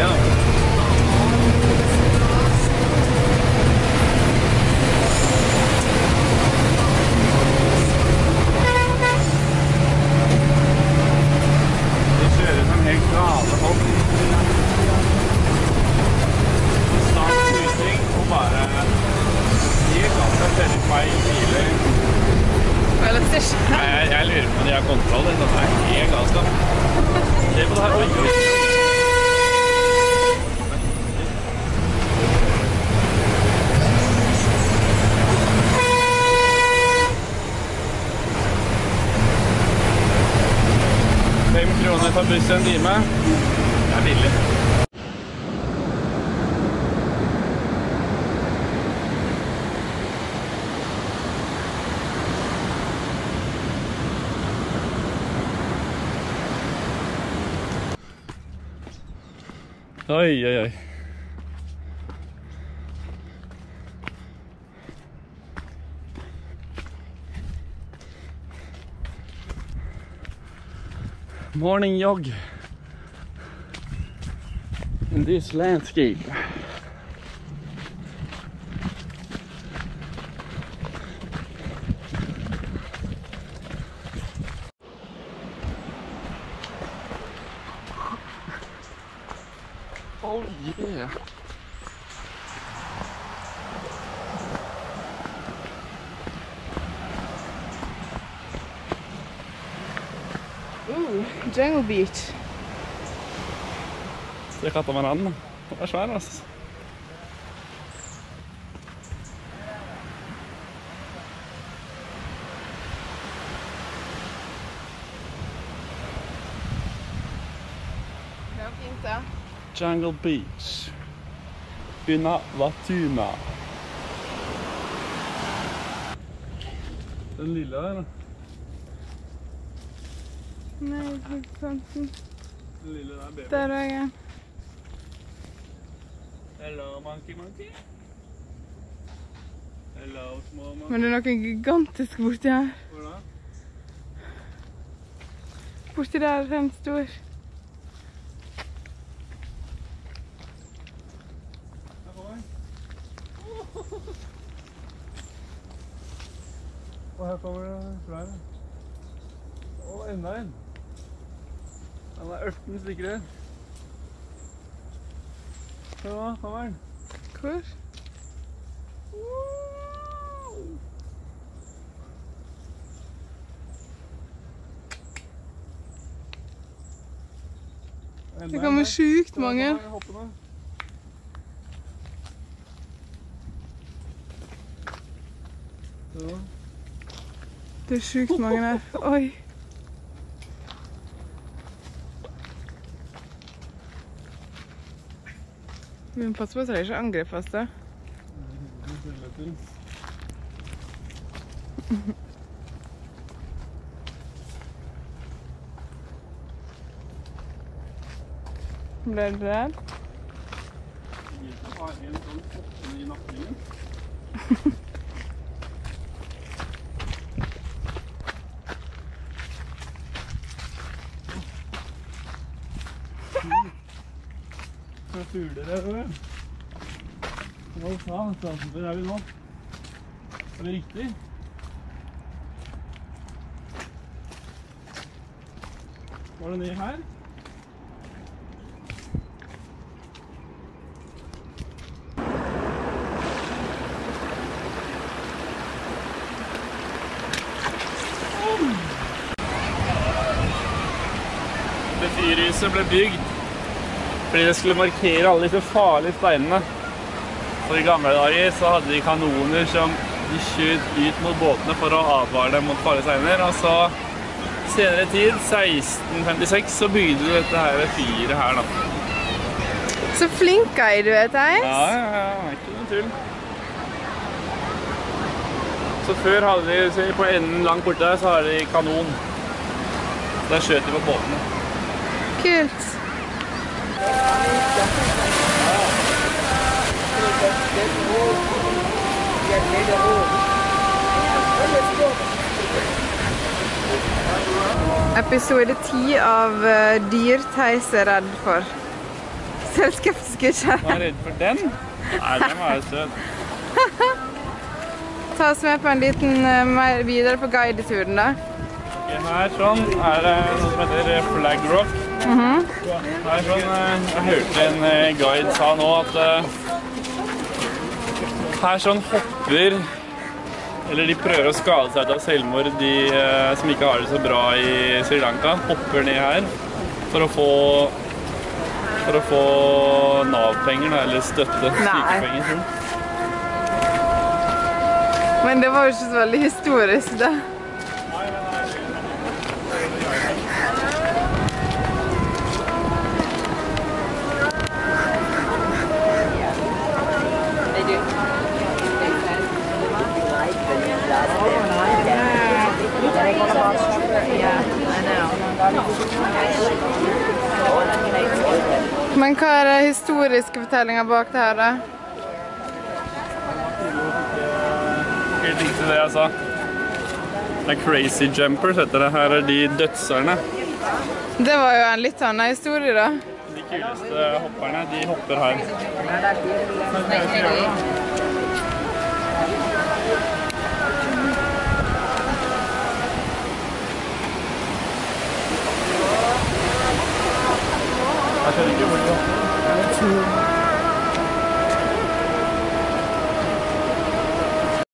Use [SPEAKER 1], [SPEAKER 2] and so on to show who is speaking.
[SPEAKER 1] Jeg lurer på om de har kontroll, det er helt galskap. Se på det her, oi. 5 kroner for buss en time. Det er billig. Oi, oi, oi. Morning jog in this landscape. Oh yeah.
[SPEAKER 2] Ooh, Jungle Beach.
[SPEAKER 1] Se katamaranen da. Den er svær, altså.
[SPEAKER 2] Det var fint da.
[SPEAKER 1] Jungle Beach. Bunawatuna. Den lille der da.
[SPEAKER 2] Nei, flyktkanten.
[SPEAKER 1] Den lille der, baby.
[SPEAKER 2] Der er jeg.
[SPEAKER 1] Hello, monkey, monkey. Hello, small monkey.
[SPEAKER 2] Men det er noe gigantisk borti her.
[SPEAKER 1] Hvor da?
[SPEAKER 2] Borti der er den stor.
[SPEAKER 1] Og her kommer det flere. Og enda en. Den er 18 stykker her. Se da, kommer den.
[SPEAKER 2] Hvor? Det kommer sjukt mange. Det er sjukt mange her. Oi. Vi må passe på så det ikke angrep oss da. Ble du redd?
[SPEAKER 1] Jeg har en sånn koppen i nattingen. Det er fugler her, hva sa han? Hvor er vi nå? Er det riktig? Var det ned her? Det fyrhuset ble bygd fordi det skulle markere alle disse farlige steinene. Så i gamle dager så hadde de kanoner som de skjøt ut mot båtene for å advare dem mot farlige steiner. Og så senere tid, 1656, så bygde de dette her fyret her da.
[SPEAKER 2] Så flink er du, vet jeg.
[SPEAKER 1] Ja, ikke noe tull. Så før hadde de, på enden langt borte der, så har de kanon. Der skjøt de på båtene.
[SPEAKER 2] Kult. Episode 10 av Dyr Theis er redd for. Selv skeptisk ikke.
[SPEAKER 1] Var jeg redd for den? Nei, den var jo søt.
[SPEAKER 2] Ta oss med på en liten videre på guideturen da.
[SPEAKER 1] Ok, her sånn er det noe som heter Flag Rock. Her sånn, jeg hørte en guide sa nå at her sånn hopper, eller de prøver å skade seg av selvmord, de som ikke har det så bra i Sri Lanka, hopper ned her for å få Nav-penger, eller støtte, sykepenger.
[SPEAKER 2] Men det var jo ikke så veldig historisk da. Men hva er det historiske fortellinger bak det her da?
[SPEAKER 1] Helt riktig det jeg sa. Det er Crazy Jumpers heter det. Her er de dødserne.
[SPEAKER 2] Det var jo en litt annen historie da.
[SPEAKER 1] De kuleste hopperne, de hopper her. Jeg skjønner ikke hvor de hopper.